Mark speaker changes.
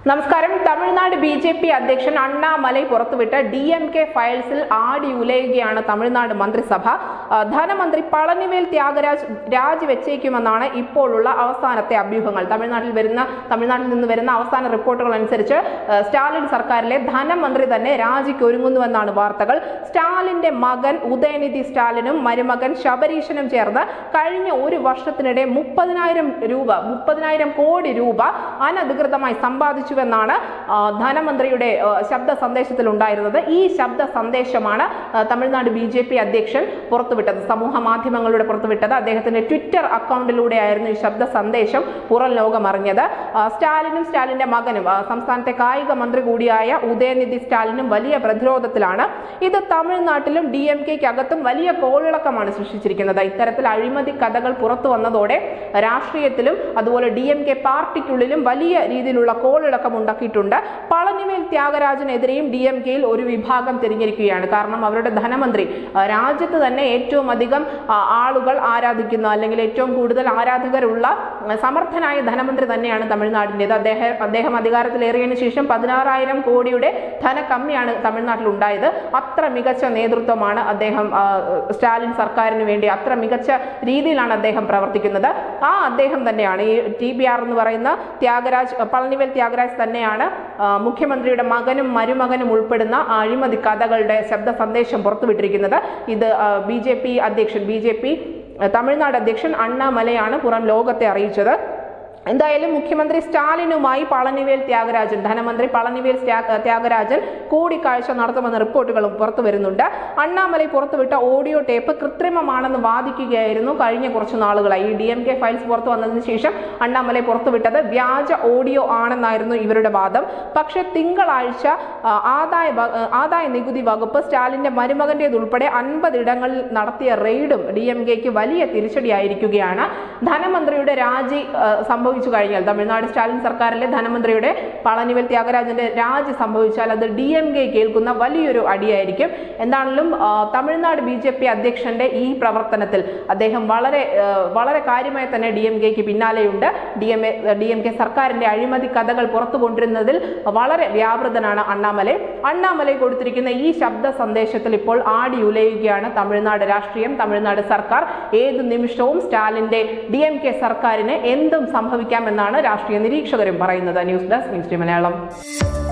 Speaker 1: നമസ്കാരം. തമിഴ്നാട് ബിജെപി അധ്യക്ഷൻ അണ്ണാമലൈ പുറത്തുവിട്ട DMK ഫയൽസിൽ ആടി ഉലയുകയാണ് തമിഴ്നാട് മന്ത്രിസഭ. ധനമന്ത്രി പളനിവേൽ ത്യാഗരാജ് രാജിവെച്ചേക്കുമെന്നാണ് ഇപ്പോഴുള്ള അവസാനത്തെ അഭ്യൂഹങ്ങൾ. തമിഴ്നാട്ടിൽ നിന്ന് വരുന്ന അവസാന റിപ്പോർട്ടുകൾ അനുസരിച്ച് സ്റ്റാലിൻ സർക്കാരിലെ ധനമന്ത്രി തന്നെ രാജിക്കൊരുങ്ങുന്നുവെന്നാണ് വാർത്തകൾ. സ്റ്റാലിന്റെ മകൻ ഉദയനിധി സ്റ്റാലിനും മരുമകൻ ശബരീശനും ചേർന്ന് കഴിഞ്ഞ ഒരു വർഷത്തിനിടെ 30,000 കോടി രൂപ അനധികൃതമായി സമ്പാദിച്ചു ാണ് ധനമന്ത്രിയുടെ ശബ്ദ സന്ദേശത്തിൽ ഉണ്ടായിരുന്നത്. ഈ ശബ്ദ സന്ദേശമാണ് തമിഴ്നാട് BJP അധ്യക്ഷൻ പുറത്തുവിട്ടത്, സമൂഹ മാധ്യമങ്ങളിലൂടെ പുറത്തുവിട്ടത്. അദ്ദേഹത്തിന്റെ ട്വിറ്റർ അക്കൗണ്ടിലൂടെയായിരുന്നു ഈ ശബ്ദ സന്ദേശം പുറം ലോകം അറിഞ്ഞത്. സ്റ്റാലിനും സ്റ്റാലിന്റെ മകനും സംസ്ഥാനത്തെ കായിക മന്ത്രി കൂടിയായ ഉദയനിധി സ്റ്റാലിനും വലിയ പ്രതിരോധത്തിലാണ്. ഇത് തമിഴ്നാട്ടിലും DMK-ക്കകത്തും വലിയ കോളിളക്കമാണ് സൃഷ്ടിച്ചിരിക്കുന്നത്. ഇത്തരത്തിൽ അഴിമതി കഥകൾ പുറത്തു വന്നതോടെ രാഷ്ട്രീയത്തിലും അതുപോലെ DMK പാർട്ടിക്കുള്ളിലും വലിയ രീതിയിലുള്ള കോളിളക്കം ഉണ്ടാക്കിയിട്ടുണ്ട്. പളനിവേൽ ത്യാഗരാജനെതിരെയും DMK-യിൽ ഒരു വിഭാഗം തിരിഞ്ഞിരിക്കുകയാണ്. കാരണം അവരുടെ ധനമന്ത്രി, രാജ്യത്ത് തന്നെ ഏറ്റവും അധികം ആളുകൾ ആരാധിക്കുന്ന അല്ലെങ്കിൽ ഏറ്റവും കൂടുതൽ ആരാധകരുള്ള സമർത്ഥനായ ധനമന്ത്രി തന്നെയാണ് തമിഴ്നാടിൻ്റെത്. അദ്ദേഹം അധികാരത്തിലേറിയതിനു ശേഷം 16,000 കോടിയുടെ ധനക്കമ്മിയാണ് തമിഴ്നാട്ടിൽ ഉണ്ടായത്. അത്ര മികച്ച നേതൃത്വമാണ് അദ്ദേഹം സ്റ്റാലിൻ സർക്കാരിന് വേണ്ടി, അത്ര മികച്ച രീതിയിലാണ് അദ്ദേഹം പ്രവർത്തിക്കുന്നത്. അദ്ദേഹം തന്നെയാണ് ഈ TBR എന്ന് പറയുന്ന പളനിവേൽ ത്യാഗരാജ് തന്നെയാണ് മുഖ്യമന്ത്രിയുടെ മകനും മരുമകനും ഉൾപ്പെടുന്ന അഴിമതി കഥകളുടെ ശബ്ദ സന്ദേശം പുറത്തുവിട്ടിരിക്കുന്നത്. ഇത് BJP തമിഴ്നാട് അധ്യക്ഷൻ അണ്ണാമലയാണ് പുറം ലോകത്തെ അറിയിച്ചത്. എന്തായാലും മുഖ്യമന്ത്രി സ്റ്റാലിനുമായി ധനമന്ത്രി പളനിവേൽ ത്യാഗരാജൻ കൂടിക്കാഴ്ച നടത്തുമെന്ന റിപ്പോർട്ടുകളും പുറത്തു വരുന്നുണ്ട്. അണ്ണാമലൈ പുറത്തുവിട്ട ഓഡിയോ ടേപ്പ് കൃത്രിമമാണെന്ന് വാദിക്കുകയായിരുന്നു കഴിഞ്ഞ കുറച്ചു നാളുകളായി. ഈ DMK ഫയൽസ് പുറത്തു വന്നതിന് ശേഷം അണ്ണാമലൈ പുറത്തുവിട്ടത് വ്യാജ ഓഡിയോ ആണെന്നായിരുന്നു ഇവരുടെ വാദം. പക്ഷെ തിങ്കളാഴ്ച ആദായ നികുതി വകുപ്പ് സ്റ്റാലിന്റെ മരുമകന്റേതുൾപ്പെടെ 50 ഇടങ്ങളിൽ നടത്തിയ റെയ്ഡും DMK-ക്ക് വലിയ തിരിച്ചടിയായിരിക്കുകയാണ്. ധനമന്ത്രിയുടെ രാജി സംഭവിച്ചു കഴിഞ്ഞാൽ, തമിഴ്നാട് സ്റ്റാലിൻ സർക്കാരിലെ ധനമന്ത്രിയുടെ പളനിവേൽ ത്യാഗരാജന്റെ രാജി സംഭവിച്ചാൽ അത് DMK കേൾക്കുന്ന വലിയൊരു അടിയായിരിക്കും. എന്താണെങ്കിലും തമിഴ്നാട് BJP അധ്യക്ഷന്റെ ഈ പ്രവർത്തനത്തിൽ അദ്ദേഹം വളരെ കാര്യമായി തന്നെ DMK-ക്ക് പിന്നാലെയുണ്ട്. DMK സർക്കാരിന്റെ അഴിമതി കഥകൾ പുറത്തു കൊണ്ടിരുന്നതിൽ വളരെ വ്യാപൃതനാണ് അണ്ണാമലൈ കൊടുത്തിരിക്കുന്ന ഈ ശബ്ദ സന്ദേശത്തിൽ ഇപ്പോൾ ആടി ഉലയുകയാണ് തമിഴ്നാട് രാഷ്ട്രീയം, തമിഴ്നാട് സർക്കാർ. ഏത് നിമിഷവും സ്റ്റാലിന്റെ DMK സർക്കാരിന് എന്തും സംഭവിക്കാമെന്നാണ് രാഷ്ട്രീയ നിരീക്ഷകരും പറയുന്നത്. News desk news Malayalam.